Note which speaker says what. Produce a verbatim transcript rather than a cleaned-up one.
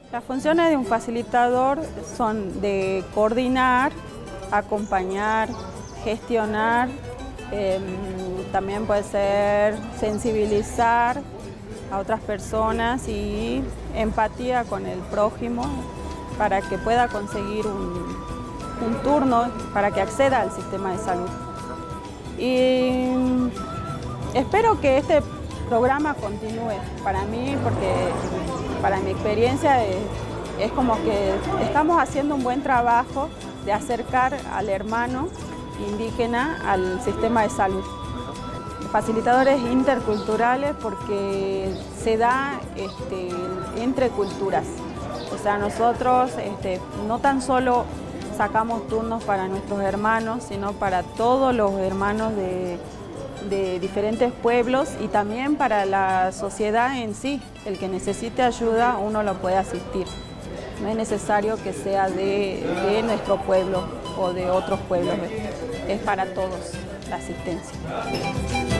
Speaker 1: Las funciones de un facilitador son de coordinar, acompañar, gestionar, eh, también puede ser sensibilizar a otras personas y empatía con el prójimo para que pueda conseguir un, un turno, para que acceda al sistema de salud. Y espero que este programa continúe para mí, porque para mi experiencia es, es como que estamos haciendo un buen trabajo de acercar al hermano indígena al sistema de salud. Facilitadores interculturales porque se da este, entre culturas. O sea, nosotros este, no tan solo sacamos turnos para nuestros hermanos, sino para todos los hermanos de, de diferentes pueblos y también para la sociedad en sí. El que necesite ayuda, uno lo puede asistir. No es necesario que sea de, de nuestro pueblo o de otros pueblos, es para todos la asistencia.